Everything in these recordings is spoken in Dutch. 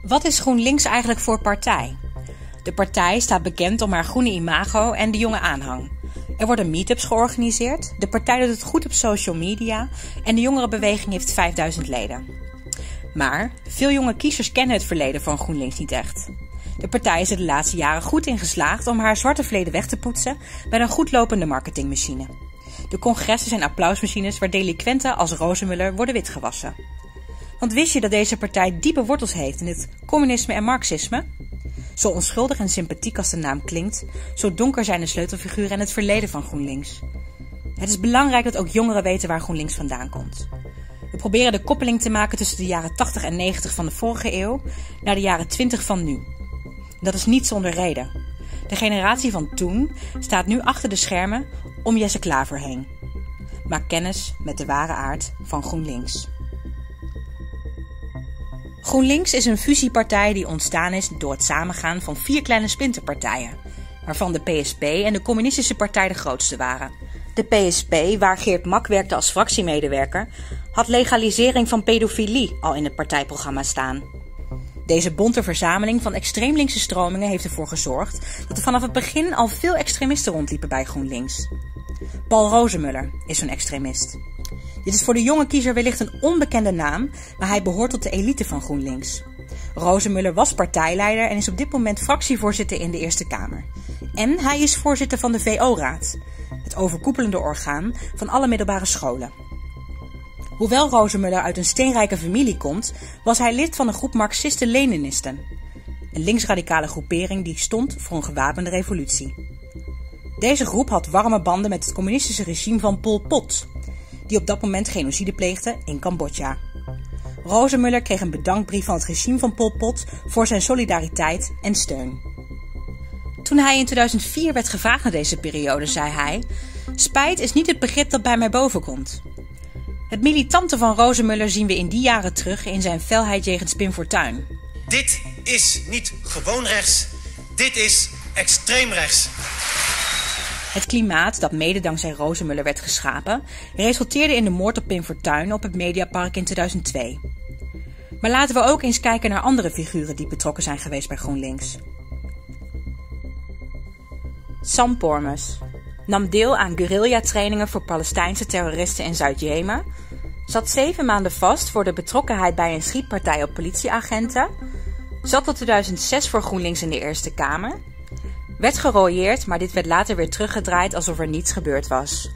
Wat is GroenLinks eigenlijk voor partij? De partij staat bekend om haar groene imago en de jonge aanhang. Er worden meetups georganiseerd, de partij doet het goed op social media en de jongerenbeweging heeft 5000 leden. Maar veel jonge kiezers kennen het verleden van GroenLinks niet echt. De partij is er de laatste jaren goed in geslaagd om haar zwarte verleden weg te poetsen met een goed lopende marketingmachine. De congressen zijn applausmachines waar delinquenten als Rozenmuller worden witgewassen. Want wist je dat deze partij diepe wortels heeft in het communisme en marxisme? Zo onschuldig en sympathiek als de naam klinkt, zo donker zijn de sleutelfiguren en het verleden van GroenLinks. Het is belangrijk dat ook jongeren weten waar GroenLinks vandaan komt. We proberen de koppeling te maken tussen de jaren 80 en 90 van de vorige eeuw naar de jaren 20 van nu. Dat is niet zonder reden. De generatie van toen staat nu achter de schermen om Jesse Klaver heen. Maak kennis met de ware aard van GroenLinks. GroenLinks is een fusiepartij die ontstaan is door het samengaan van 4 kleine splinterpartijen, waarvan de PSP en de Communistische Partij de grootste waren. De PSP, waar Geert Mak werkte als fractiemedewerker, had legalisering van pedofilie al in het partijprogramma staan. Deze bonte verzameling van extreem linkse stromingen heeft ervoor gezorgd dat er vanaf het begin al veel extremisten rondliepen bij GroenLinks. Paul Rozenmuller is zo'n extremist. Dit is voor de jonge kiezer wellicht een onbekende naam, maar hij behoort tot de elite van GroenLinks. Rozenmuller was partijleider en is op dit moment fractievoorzitter in de Eerste Kamer. En hij is voorzitter van de VO-raad, het overkoepelende orgaan van alle middelbare scholen. Hoewel Rozenmuller uit een steenrijke familie komt, was hij lid van een groep Marxisten-Leninisten. Een linksradicale groepering die stond voor een gewapende revolutie. Deze groep had warme banden met het communistische regime van Pol Pot, die op dat moment genocide pleegde in Cambodja. Rozenmuller kreeg een bedankbrief van het regime van Pol Pot voor zijn solidariteit en steun. Toen hij in 2004 werd gevraagd naar deze periode, zei hij: "Spijt is niet het begrip dat bij mij bovenkomt." Het militante van Rozenmuller zien we in die jaren terug in zijn felheid jegens Pim Fortuyn. Dit is niet gewoon rechts, dit is extreem rechts. Het klimaat, dat mede dankzij Rozenmuller werd geschapen, resulteerde in de moord op Pim Fortuyn op het Mediapark in 2002. Maar laten we ook eens kijken naar andere figuren die betrokken zijn geweest bij GroenLinks. Sam Pormes nam deel aan guerrilla-trainingen voor Palestijnse terroristen in Zuid-Jemen, zat 7 maanden vast voor de betrokkenheid bij een schietpartij op politieagenten, zat tot 2006 voor GroenLinks in de Eerste Kamer, werd gerooieerd, maar dit werd later weer teruggedraaid alsof er niets gebeurd was.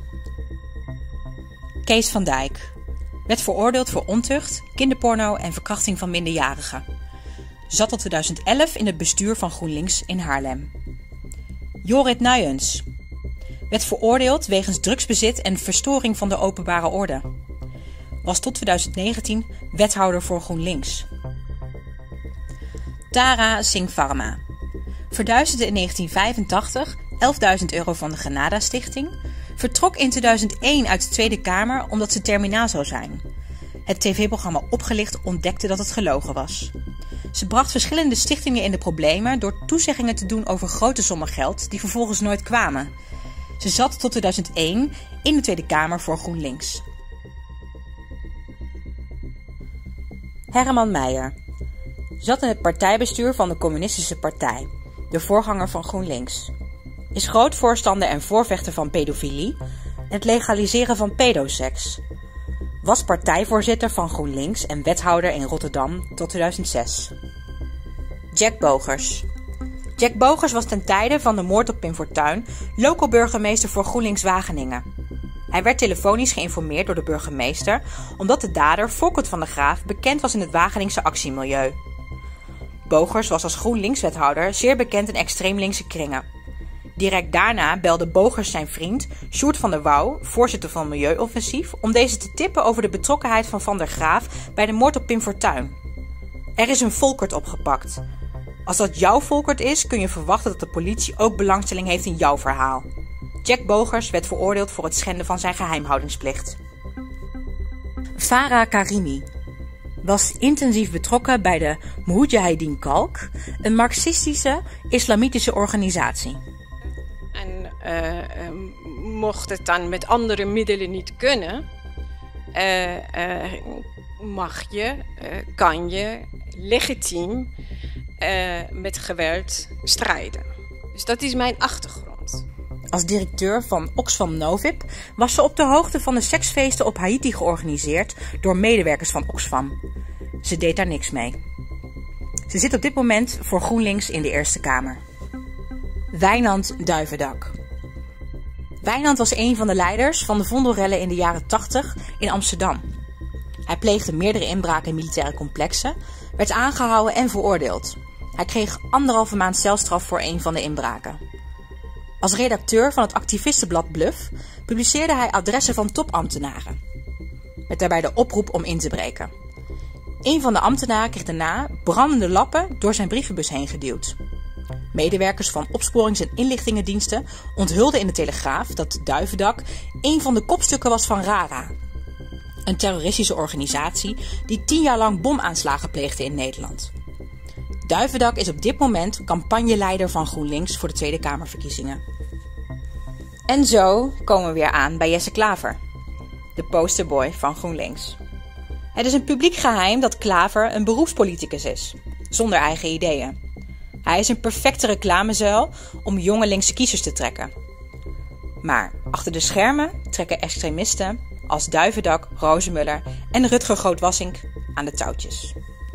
Kees van Dijk werd veroordeeld voor ontucht, kinderporno en verkrachting van minderjarigen. Zat tot 2011 in het bestuur van GroenLinks in Haarlem. Jorrit Nuyens werd veroordeeld wegens drugsbezit en verstoring van de openbare orde. Was tot 2019 wethouder voor GroenLinks. Tara Singh Varma verduisterde in 1985 11.000 euro van de Granada Stichting, vertrok in 2001 uit de Tweede Kamer omdat ze terminaal zou zijn. Het tv-programma Opgelicht ontdekte dat het gelogen was. Ze bracht verschillende stichtingen in de problemen door toezeggingen te doen over grote sommen geld die vervolgens nooit kwamen. Ze zat tot 2001 in de Tweede Kamer voor GroenLinks. Herman Meijer zat in het partijbestuur van de Communistische Partij, de voorganger van GroenLinks. Is groot voorstander en voorvechter van pedofilie en het legaliseren van pedoseks. Was partijvoorzitter van GroenLinks en wethouder in Rotterdam tot 2006. Jack Bogers. Jack Bogers was ten tijde van de moord op Pim Fortuyn local burgemeester voor GroenLinks Wageningen. Hij werd telefonisch geïnformeerd door de burgemeester omdat de dader, Fokkert van der Graaf, bekend was in het Wageningse actiemilieu. Bogers was als GroenLinks-wethouder zeer bekend in extreem linkse kringen. Direct daarna belde Bogers zijn vriend Sjoerd van der Wouw, voorzitter van Milieuoffensief, om deze te tippen over de betrokkenheid van Van der Graaf bij de moord op Pim Fortuyn. Er is een Volkert opgepakt. Als dat jouw Volkert is, kun je verwachten dat de politie ook belangstelling heeft in jouw verhaal. Jack Bogers werd veroordeeld voor het schenden van zijn geheimhoudingsplicht. Farah Karimi was intensief betrokken bij de Mujahedin Kalk, een marxistische islamitische organisatie. En mocht het dan met andere middelen niet kunnen, mag je, kan je legitiem met geweld strijden. Dus dat is mijn achtergrond. Als directeur van Oxfam Novib was ze op de hoogte van de seksfeesten op Haiti georganiseerd door medewerkers van Oxfam. Ze deed daar niks mee. Ze zit op dit moment voor GroenLinks in de Eerste Kamer. Wijnand Duivendak. Wijnand was een van de leiders van de Vondelrellen in de jaren 80 in Amsterdam. Hij pleegde meerdere inbraken in militaire complexen, werd aangehouden en veroordeeld. Hij kreeg 1,5 maand celstraf voor een van de inbraken. Als redacteur van het activistenblad Bluff publiceerde hij adressen van topambtenaren, met daarbij de oproep om in te breken. Een van de ambtenaren kreeg daarna brandende lappen door zijn brievenbus heen geduwd. Medewerkers van opsporings- en inlichtingendiensten onthulden in de Telegraaf dat Duivendak een van de kopstukken was van RARA, een terroristische organisatie die 10 jaar lang bomaanslagen pleegde in Nederland. Duivendak is op dit moment campagneleider van GroenLinks voor de Tweede Kamerverkiezingen. En zo komen we weer aan bij Jesse Klaver, de posterboy van GroenLinks. Het is een publiek geheim dat Klaver een beroepspoliticus is, zonder eigen ideeën. Hij is een perfecte reclamezuil om jonge linkse kiezers te trekken. Maar achter de schermen trekken extremisten als Duivendak, Rozenmuller en Rutger Groot-Wassink aan de touwtjes.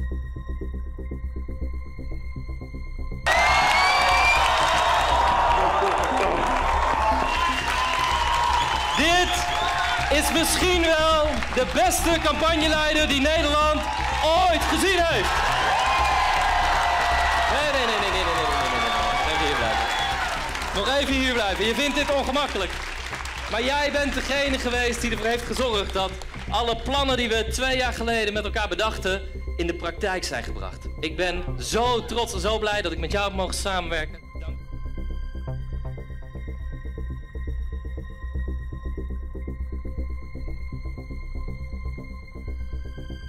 Dit is misschien wel de beste campagneleider die Nederland ooit gezien heeft. Nee. Even hier blijven. Nog even hier blijven. Je vindt dit ongemakkelijk. Maar jij bent degene geweest die ervoor heeft gezorgd dat alle plannen die we 2 jaar geleden met elkaar bedachten in de praktijk zijn gebracht. Ik ben zo trots en zo blij dat ik met jou heb mogen samenwerken.